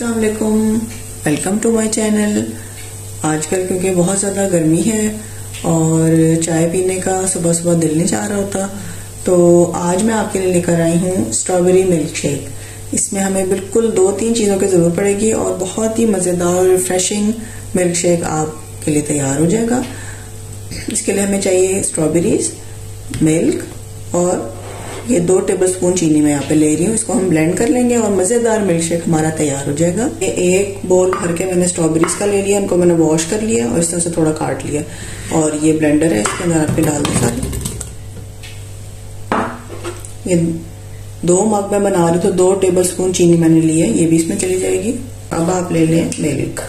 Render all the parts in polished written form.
अस्सलाम वालेकुम, welcome to my channel. आजकल क्योंकि बहुत ज़्यादा गर्मी है और चाय पीने का सुबह सुबह दिल नहीं चाह रहा होता, तो आज मैं आपके लिए लेकर आई हूँ स्ट्रॉबेरी मिल्क शेक। इसमें हमें बिल्कुल 2-3 चीज़ों की ज़रूरत पड़ेगी और बहुत ही मज़ेदार और रिफ्रेशिंग मिल्क शेक आपके लिए तैयार हो जाएगा। इसके लिए हमें चाहिए स्ट्रॉबेरीज, मिल्क और ये 2 टेबलस्पून चीनी मैं यहाँ पे ले रही हूँ। इसको हम ब्लेंड कर लेंगे और मजेदार मिल्क शेक हमारा तैयार हो जाएगा। ये एक बोल भर के मैंने स्ट्रॉबेरीज का ले लिया, इनको मैंने वॉश कर लिया और इस तरह से थोड़ा काट लिया। और ये ब्लेंडर है, इसके अंदर आपके डाल दो सारे। ये 2 मग में बना रही हूँ तो 2 टेबलस्पून चीनी मैंने ली है, ये भी इसमें चली जाएगी। अब आप ले लें मिल्क।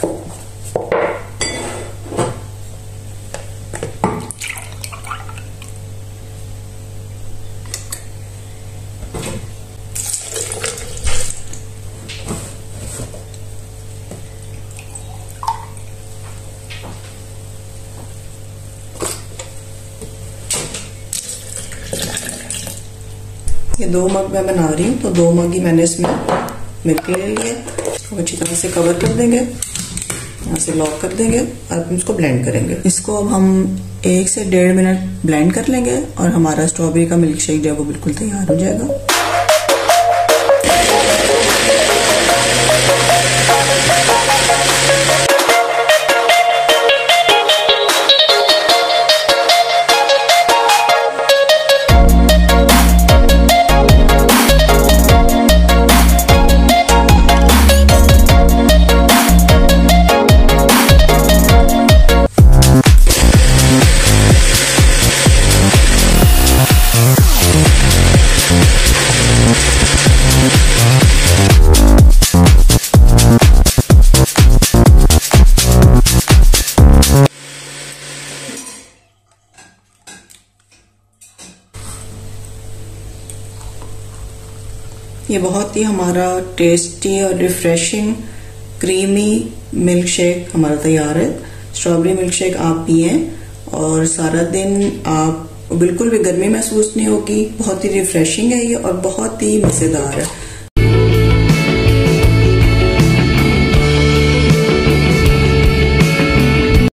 ये 2 मग मैं बना रही हूँ तो 2 मग ही मैंने इसमें मिल्क ले लिया। इसको अच्छी तरह से कवर कर देंगे, यहाँ से लॉक कर देंगे और अब इसको ब्लेंड करेंगे। इसको अब हम 1 से 1.5 मिनट ब्लेंड कर लेंगे और हमारा स्ट्रॉबेरी का मिल्क शेक जो है वो बिल्कुल तैयार हो जाएगा। ये बहुत ही हमारा टेस्टी और रिफ्रेशिंग क्रीमी मिल्क शेक हमारा तैयार है। स्ट्रॉबेरी मिल्क शेक आप पिए और सारा दिन आप बिल्कुल भी गर्मी महसूस नहीं होगी। बहुत ही रिफ्रेशिंग है ये और बहुत ही मजेदार है।